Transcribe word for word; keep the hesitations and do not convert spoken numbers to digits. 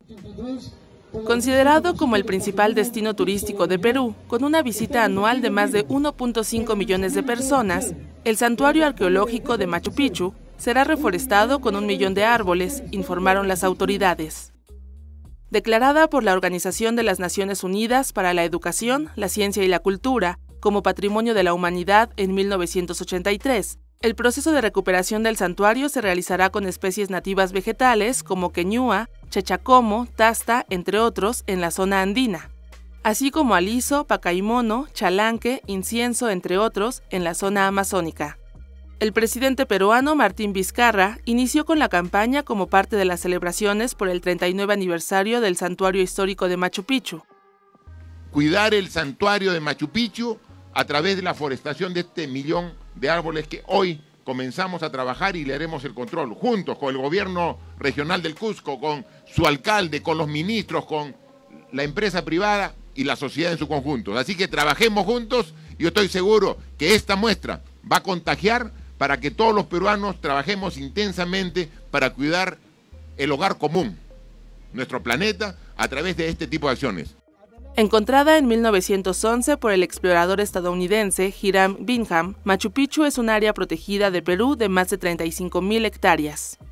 Considerado como el principal destino turístico de Perú, con una visita anual de más de uno punto cinco millones de personas, el santuario arqueológico de Machu Picchu será reforestado con un millón de árboles, informaron las autoridades. Declarada por la Organización de las Naciones Unidas para la Educación, la Ciencia y la Cultura como Patrimonio de la Humanidad en mil novecientos ochenta y tres, el proceso de recuperación del santuario se realizará con especies nativas vegetales como queñúa, chachacomo, tasta, entre otros, en la zona andina, así como aliso, pacaimono, chalanque, incienso, entre otros, en la zona amazónica. El presidente peruano Martín Vizcarra inició con la campaña como parte de las celebraciones por el treinta y nueve aniversario del Santuario Histórico de Machu Picchu. Cuidar el santuario de Machu Picchu a través de la forestación de este millón de árboles que hoy comenzamos a trabajar y le haremos el control, juntos con el gobierno regional del Cusco, con su alcalde, con los ministros, con la empresa privada y la sociedad en su conjunto. Así que trabajemos juntos y yo estoy seguro que esta muestra va a contagiar para que todos los peruanos trabajemos intensamente para cuidar el hogar común, nuestro planeta, a través de este tipo de acciones. Encontrada en mil novecientos once por el explorador estadounidense Hiram Bingham, Machu Picchu es un área protegida de Perú de más de treinta y cinco mil hectáreas.